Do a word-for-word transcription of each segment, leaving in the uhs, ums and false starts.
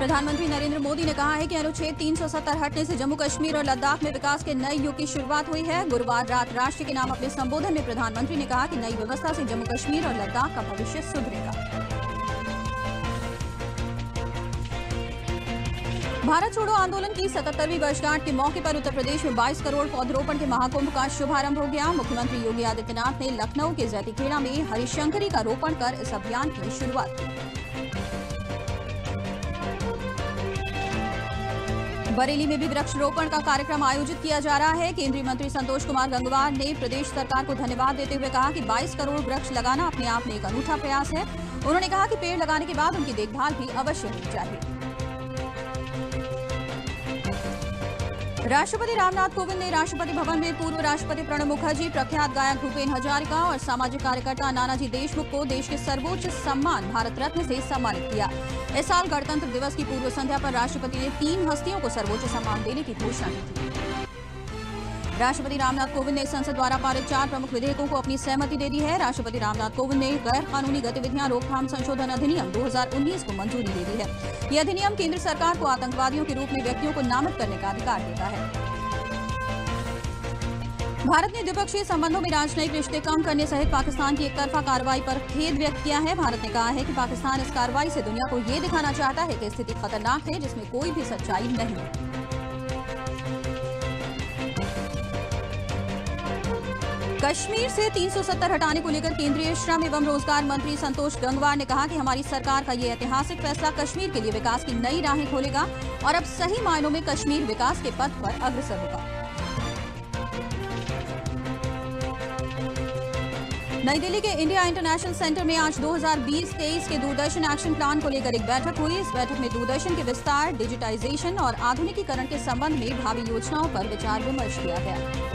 प्रधानमंत्री नरेंद्र मोदी ने कहा है कि अनुच्छेद तीन सौ सत्तर हटने से जम्मू कश्मीर और लद्दाख में विकास के नए युग की शुरुआत हुई है। गुरुवार रात राष्ट्र के नाम अपने संबोधन में प्रधानमंत्री ने कहा कि नई व्यवस्था से जम्मू कश्मीर और लद्दाख का भविष्य सुधरेगा। भारत छोड़ो आंदोलन की सतहत्तरवीं वर्षगांठ के मौके पर उत्तर प्रदेश में बाईस करोड़ पौधरोपण के महाकुंभ का शुभारंभ हो गया। मुख्यमंत्री योगी आदित्यनाथ ने लखनऊ के जैतीखेड़ा में हरिशंकरी का रोपण कर इस अभियान की शुरुआत की। बरेली में भी वृक्षारोपण का कार्यक्रम आयोजित किया जा रहा है। केंद्रीय मंत्री संतोष कुमार गंगवार ने प्रदेश सरकार को धन्यवाद देते हुए कहा कि बाईस करोड़ वृक्ष लगाना अपने आप में एक अनूठा प्रयास है। उन्होंने कहा कि पेड़ लगाने के बाद उनकी देखभाल भी अवश्य होनी चाहिए। राष्ट्रपति रामनाथ कोविंद ने राष्ट्रपति भवन में पूर्व राष्ट्रपति प्रणब मुखर्जी, प्रख्यात गायक भूपेन हजारिका और सामाजिक कार्यकर्ता नानाजी देशमुख को देश के सर्वोच्च सम्मान भारत रत्न से सम्मानित किया। इस साल गणतंत्र दिवस की पूर्व संध्या पर राष्ट्रपति ने तीन हस्तियों को सर्वोच्च सम्मान देने की घोषणा की थी। राष्ट्रपति रामनाथ कोविंद ने संसद द्वारा पारित चार प्रमुख विधेयकों को अपनी सहमति दे दी है। राष्ट्रपति रामनाथ कोविंद ने गैर कानूनी गतिविधियां रोकथाम संशोधन अधिनियम दो हज़ार उन्नीस को मंजूरी दे दी है। यह अधिनियम केंद्र सरकार को आतंकवादियों के रूप में व्यक्तियों को नामित करने का अधिकार देता है। भारत ने द्विपक्षीय संबंधों में राजनयिक रिश्ते कम करने सहित पाकिस्तान की एकतरफा कार्रवाई पर खेद व्यक्त किया है। भारत ने कहा है कि पाकिस्तान इस कार्रवाई से दुनिया को ये दिखाना चाहता है कि स्थिति खतरनाक है जिसमें कोई भी सच्चाई नहीं है। कश्मीर से तीन सौ सत्तर हटाने को लेकर केंद्रीय श्रम एवं रोजगार मंत्री संतोष गंगवार ने कहा कि हमारी सरकार का ये ऐतिहासिक फैसला कश्मीर के लिए विकास की नई राहें खोलेगा और अब सही मायनों में कश्मीर विकास के पथ पर अग्रसर होगा। नई दिल्ली के इंडिया इंटरनेशनल सेंटर में आज दो हज़ार बीस तेईस के दूरदर्शन एक्शन प्लान को लेकर एक बैठक हुई। इस बैठक में दूरदर्शन के विस्तार, डिजिटाइजेशन और आधुनिकीकरण के संबंध में भावी योजनाओं पर विचार विमर्श किया गया।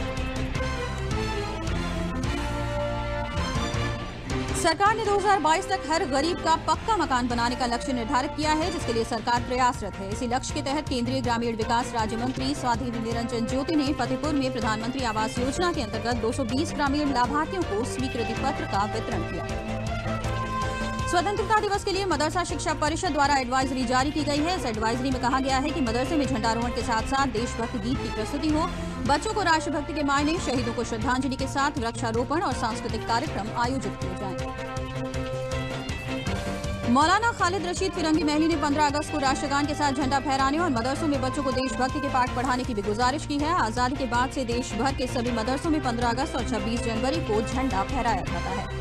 सरकार ने दो हज़ार बाईस तक हर गरीब का पक्का मकान बनाने का लक्ष्य निर्धारित किया है, जिसके लिए सरकार प्रयासरत है। इसी लक्ष्य के तहत केंद्रीय ग्रामीण विकास राज्य मंत्री स्वाधीन निरंजन ज्योति ने फतेहपुर में प्रधानमंत्री आवास योजना के अंतर्गत दो सौ बीस ग्रामीण लाभार्थियों को स्वीकृति पत्र का वितरण किया। स्वतंत्रता दिवस के लिए मदरसा शिक्षा परिषद द्वारा एडवाइजरी जारी की गई है। इस एडवाइजरी में कहा गया है कि मदरसे में झंडारोहण के साथ साथ देशभक्ति गीत की प्रस्तुति हो, बच्चों को राष्ट्रभक्ति के मायने, शहीदों को श्रद्धांजलि के साथ वृक्षारोपण और सांस्कृतिक कार्यक्रम आयोजित किए जाएं। मौलाना खालिद रशीद फिरंगी महली ने पंद्रह अगस्त को राष्ट्रगान के साथ झंडा फहराने और मदरसों में बच्चों को देशभक्ति के पाठ पढ़ाने की भी गुजारिश की है। आजादी के बाद से देश भर के सभी मदरसों में पंद्रह अगस्त और छब्बीस जनवरी को झंडा फहराया जाता है।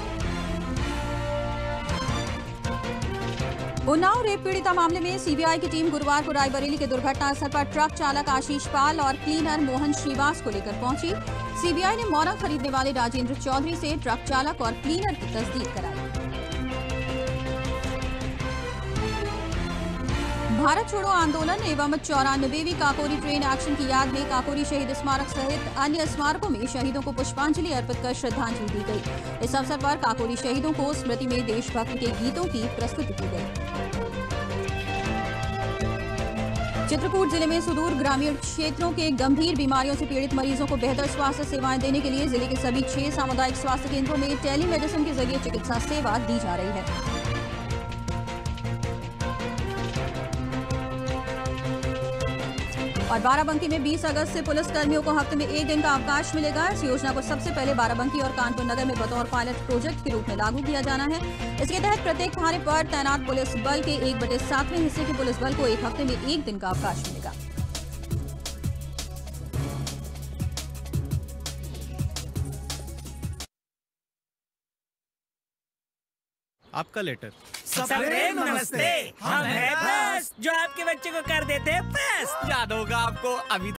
उन्नाव रेप पीड़िता मामले में सीबीआई की टीम गुरुवार को रायबरेली के दुर्घटना स्थल पर ट्रक चालक आशीष पाल और क्लीनर मोहन श्रीवास को लेकर पहुंची। सीबीआई ने मोरंग खरीदने वाले राजेंद्र चौधरी से ट्रक चालक और क्लीनर की तस्दीक कराई। भारत छोड़ो आंदोलन एवं चौरानवेवीं काकोरी ट्रेन एक्शन की याद में काकोरी शहीद स्मारक सहित अन्य स्मारकों में शहीदों को पुष्पांजलि अर्पित कर श्रद्धांजलि दी गई। इस अवसर पर काकोरी शहीदों को स्मृति में देशभक्ति के गीतों की प्रस्तुति की गई। चित्रकूट जिले में सुदूर ग्रामीण क्षेत्रों के गंभीर बीमारियों से पीड़ित मरीजों को बेहतर स्वास्थ्य सेवाएं देने के लिए जिले के सभी छह सामुदायिक स्वास्थ्य केंद्रों में टेलीमेडिसिन के जरिए चिकित्सा सेवा दी जा रही है। और बाराबंकी में बीस अगस्त से पुलिस कर्मियों को हफ्ते में एक दिन का अवकाश मिलेगा। इस योजना को सबसे पहले बाराबंकी और कानपुर नगर में बतौर पायलट प्रोजेक्ट के रूप में लागू किया जाना है। इसके तहत प्रत्येक थाने पर तैनात पुलिस बल के एक बटे सातवें हिस्से के पुलिस बल को एक हफ्ते में एक दिन का अवकाश मिलेगा। आपका लेटर। सबरे नमस्ते, हम हैं बस जो आपके बच्चे को कर देते हैं बस। याद होगा आपको, अभी